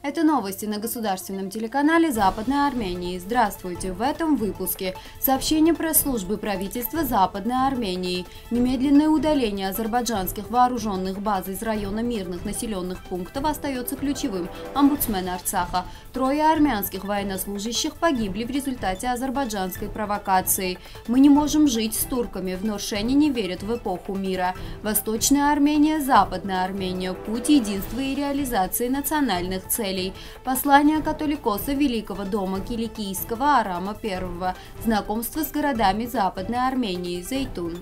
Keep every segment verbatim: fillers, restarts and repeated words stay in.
Это новости на государственном телеканале Западной Армении. Здравствуйте! В этом выпуске сообщение пресс-службы правительства Западной Армении. Немедленное удаление азербайджанских вооруженных баз из района мирных населенных пунктов остается ключевым. Омбудсмен Арцаха. Трое армянских военнослужащих погибли в результате азербайджанской провокации. Мы не можем жить с турками. В Норшене не верят в эпоху мира. Восточная Армения, Западная Армения. Путь единства и реализации национальных целей. Послание католикоса Великого дома Киликийского Арама I. Знакомство с городами Западной Армении. Зейтун.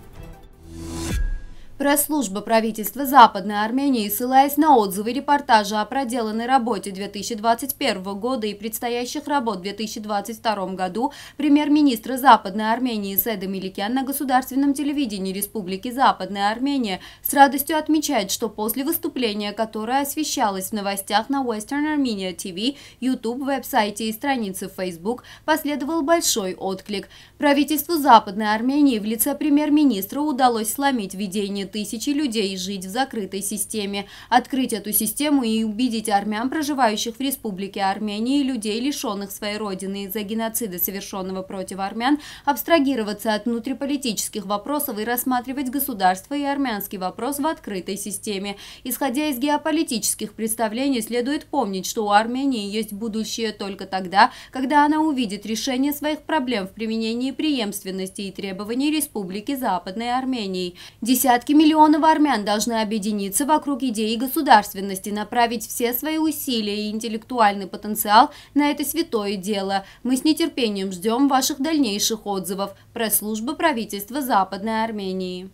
Пресс-служба правительства Западной Армении, ссылаясь на отзывы и репортажи о проделанной работе две тысячи двадцать первого года и предстоящих работ в две тысячи двадцать втором году, премьер-министра Западной Армении Седа Меликян на государственном телевидении Республики Западная Армения с радостью отмечает, что после выступления, которое освещалось в новостях на Western Armenia ти ви, YouTube, веб-сайте и странице в Facebook, последовал большой отклик. Правительству Западной Армении в лице премьер-министра удалось сломить видение тысячи людей жить в закрытой системе, открыть эту систему и убедить армян, проживающих в Республике Армения, и людей, лишенных своей родины из-за геноцида, совершенного против армян, абстрагироваться от внутриполитических вопросов и рассматривать государство и армянский вопрос в открытой системе. Исходя из геополитических представлений, следует помнить, что у Армении есть будущее только тогда, когда она увидит решение своих проблем в применении преемственности и требований Республики Западной Армении. Десятки миллионов армян должны объединиться вокруг идеи государственности, направить все свои усилия и интеллектуальный потенциал на это святое дело. Мы с нетерпением ждем ваших дальнейших отзывов. Пресс-служба правительства Западной Армении.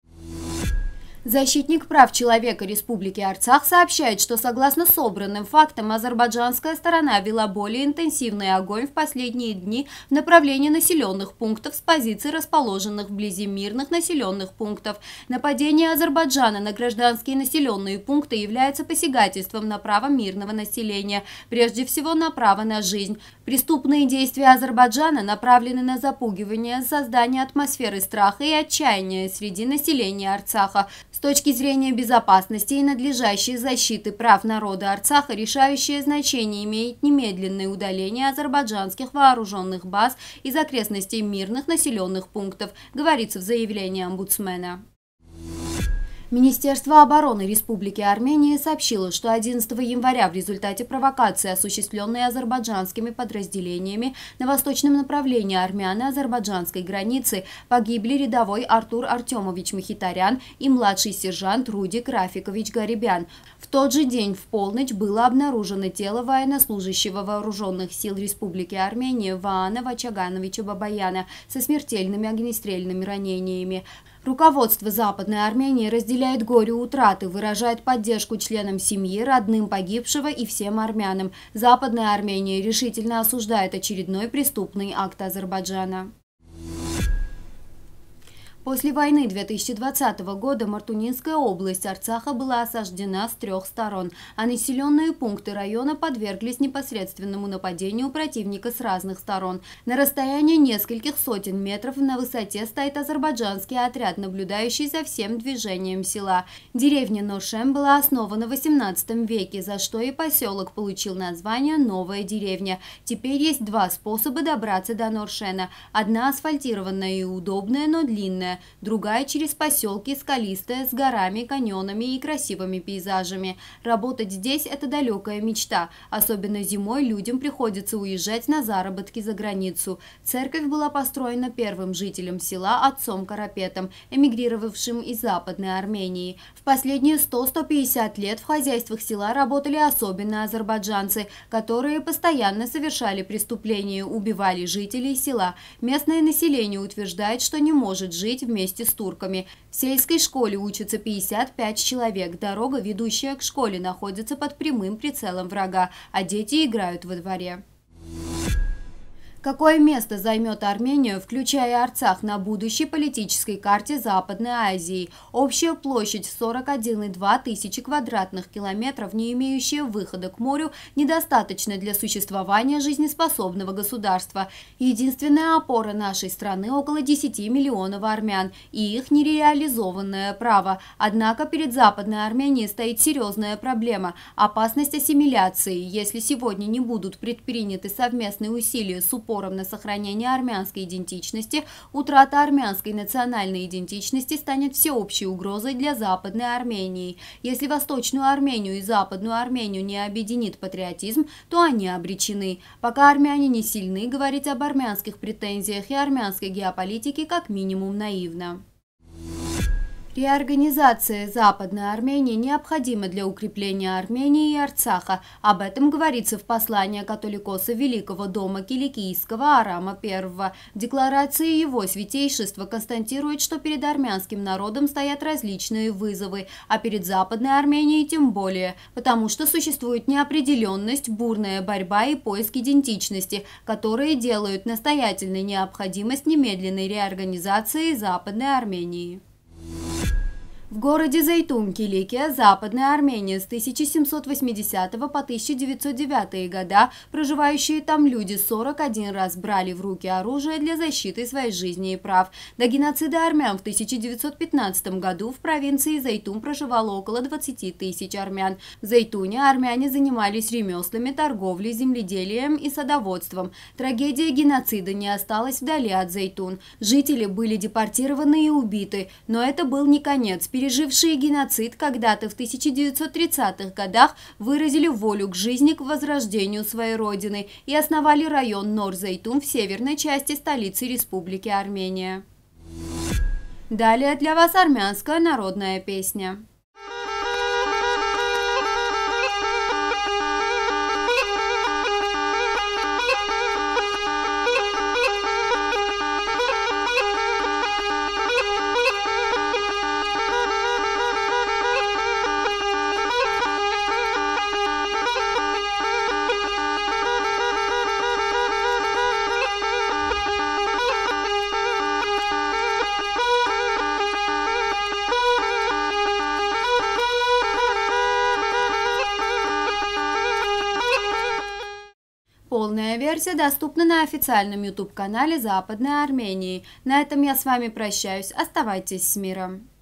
Защитник прав человека Республики Арцах сообщает, что согласно собранным фактам, азербайджанская сторона вела более интенсивный огонь в последние дни в направлении населенных пунктов с позиций, расположенных вблизи мирных населенных пунктов. Нападение Азербайджана на гражданские населенные пункты является посягательством на право мирного населения, прежде всего на право на жизнь. Преступные действия Азербайджана направлены на запугивание, создание атмосферы страха и отчаяния среди населения Арцаха. С точки зрения безопасности и надлежащей защиты прав народа Арцаха решающее значение имеет немедленное удаление азербайджанских вооруженных баз из окрестностей мирных населенных пунктов, говорится в заявлении омбудсмена. Министерство обороны Республики Армения сообщило, что одиннадцатого января в результате провокации, осуществленной азербайджанскими подразделениями на восточном направлении армяно-азербайджанской границы, погибли рядовой Артур Артемович Махитарян и младший сержант Рудик Рафикович Гарибян. В тот же день в полночь было обнаружено тело военнослужащего вооруженных сил Республики Армения Ваана Вачагановича Бабаяна со смертельными огнестрельными ранениями. Руководство Западной Армении разделяет горе утраты, выражает поддержку членам семьи, родным погибшего и всем армянам. Западная Армения решительно осуждает очередной преступный акт Азербайджана. После войны две тысячи двадцатого года Мартунинская область Арцаха была осаждена с трех сторон, а населенные пункты района подверглись непосредственному нападению противника с разных сторон. На расстоянии нескольких сотен метров на высоте стоит азербайджанский отряд, наблюдающий за всем движением села. Деревня Норшен была основана в восемнадцатом веке, за что и поселок получил название «Новая деревня». Теперь есть два способа добраться до Норшена. Одна асфальтированная и удобная, но длинная. Другая через поселки, скалистая, с горами, каньонами и красивыми пейзажами. Работать здесь – это далекая мечта. Особенно зимой людям приходится уезжать на заработки за границу. Церковь была построена первым жителем села отцом Карапетом, эмигрировавшим из Западной Армении. В последние сто — сто пятьдесят лет в хозяйствах села работали особенно азербайджанцы, которые постоянно совершали преступления, убивали жителей села. Местное население утверждает, что не может жить вместе с турками. В сельской школе учатся пятьдесят пять человек. Дорога, ведущая к школе, находится под прямым прицелом врага, а дети играют во дворе. Какое место займет Армения, включая Арцах, на будущей политической карте Западной Азии? Общая площадь в сорок один и две тысячи квадратных километров, не имеющая выхода к морю, недостаточно для существования жизнеспособного государства. Единственная опора нашей страны – около десяти миллионов армян и их нереализованное право. Однако перед Западной Арменией стоит серьезная проблема – опасность ассимиляции. Если сегодня не будут предприняты совместные усилия с упором на сохранение армянской идентичности, утрата армянской национальной идентичности станет всеобщей угрозой для Западной Армении. Если Восточную Армению и Западную Армению не объединит патриотизм, то они обречены. Пока армяне не сильны, говорить об армянских претензиях и армянской геополитике как минимум наивно. Реорганизация Западной Армении необходима для укрепления Армении и Арцаха. Об этом говорится в послании католикоса Великого дома Киликийского Арама Первого. В декларации его святейшество констатирует, что перед армянским народом стоят различные вызовы, а перед Западной Арменией тем более, потому что существует неопределенность, бурная борьба и поиск идентичности, которые делают настоятельной необходимость немедленной реорганизации Западной Армении. В городе Зейтун, Киликия, Западная Армения с тысяча семьсот восьмидесятого по тысяча девятьсот девятый года проживающие там люди сорок один раз брали в руки оружие для защиты своей жизни и прав. До геноцида армян в тысяча девятьсот пятнадцатом году в провинции Зейтун проживало около двадцати тысяч армян. В Зейтуне армяне занимались ремеслами, торговлей, земледелием и садоводством. Трагедия геноцида не осталась вдали от Зейтун. Жители были депортированы и убиты, но это был не конец. Пережившие геноцид когда-то в тысяча девятьсот тридцатых годах выразили волю к жизни, к возрождению своей родины и основали район Нор-Зейтун в северной части столицы Республики Армения. Далее для вас армянская народная песня. Полная версия доступна на официальном YouTube-канале Западной Армении. На этом я с вами прощаюсь. Оставайтесь с миром.